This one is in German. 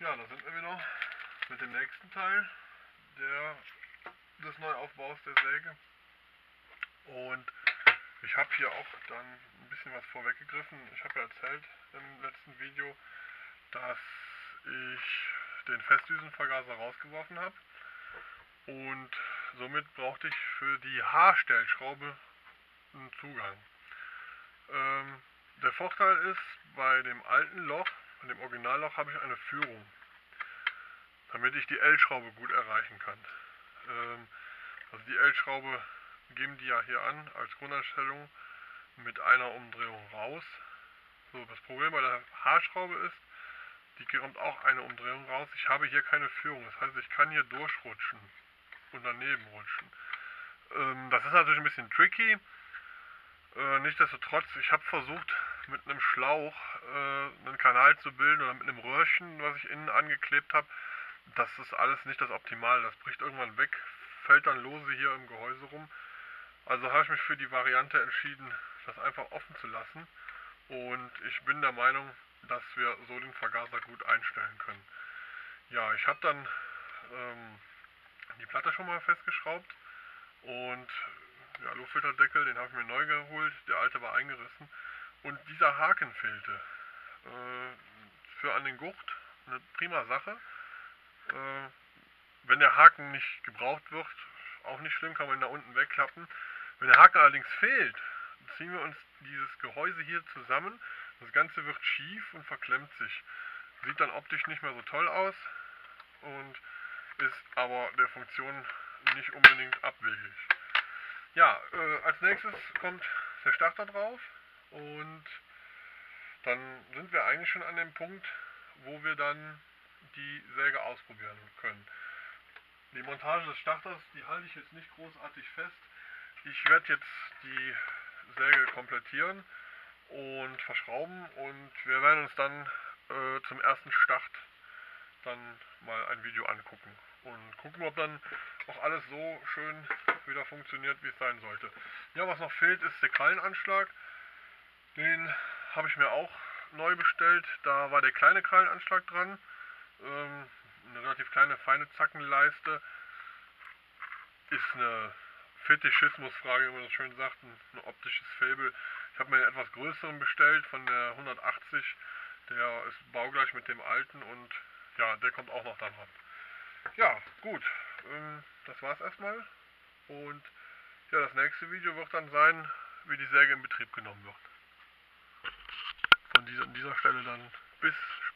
Ja, da sind wir wieder mit dem nächsten Teil des Neuaufbaus der Säge. Und ich habe hier auch dann ein bisschen was vorweggegriffen. Ich habe ja erzählt im letzten Video, dass ich den Festdüsenvergaser rausgeworfen habe. Und somit brauchte ich für die Haarstellschraube einen Zugang. Der Vorteil ist, bei dem alten Loch, bei dem Originalloch, habe ich eine Führung, damit ich die L-Schraube gut erreichen kann. Also die L-Schraube geben die ja hier an als Grundeinstellung mit einer Umdrehung raus. So, das Problem bei der Haarschraube ist, die kommt auch eine Umdrehung raus. Ich habe hier keine Führung, das heißt, ich kann hier durchrutschen und daneben rutschen. Das ist natürlich ein bisschen tricky. Nichtsdestotrotz, ich habe versucht, mit einem Schlauch einen Kanal zu bilden oder mit einem Röhrchen, was ich innen angeklebt habe. Das ist alles nicht das Optimale. Das bricht irgendwann weg, fällt dann lose hier im Gehäuse rum. Also habe ich mich für die Variante entschieden, das einfach offen zu lassen. Und ich bin der Meinung, dass wir so den Vergaser gut einstellen können. Ja, ich habe dann die Platte schon mal festgeschraubt und ja, Luftfilterdeckel, den habe ich mir neu geholt, der alte war eingerissen und dieser Haken fehlte. Für an den Gurt eine prima Sache. Wenn der Haken nicht gebraucht wird, auch nicht schlimm, kann man ihn da unten wegklappen. Wenn der Haken allerdings fehlt, ziehen wir uns dieses Gehäuse hier zusammen. Das Ganze wird schief und verklemmt sich. Sieht dann optisch nicht mehr so toll aus und ist aber der Funktion nicht unbedingt abwegig. Ja, als nächstes kommt der Starter drauf und dann sind wir eigentlich schon an dem Punkt, wo wir dann die Säge ausprobieren können. Die Montage des Starters, die halte ich jetzt nicht großartig fest. Ich werde jetzt die Säge komplettieren und verschrauben und wir werden uns dann zum ersten Start dann mal ein Video angucken und gucken, ob dann auch alles so schön wieder funktioniert, wie es sein sollte. Ja, was noch fehlt, ist der Krallenanschlag. Den habe ich mir auch neu bestellt. Da war der kleine Krallenanschlag dran. Eine relativ kleine, feine Zackenleiste. Ist eine Fetischismusfrage, wie man das schön sagt, ein optisches Faible. Ich habe mir einen etwas größeren bestellt von der 180. Der ist baugleich mit dem alten und ja, der kommt auch noch da dran. Ja, gut. Das war's erstmal. Und ja, das nächste Video wird dann sein, wie die Säge in Betrieb genommen wird. An dieser Stelle dann bis später.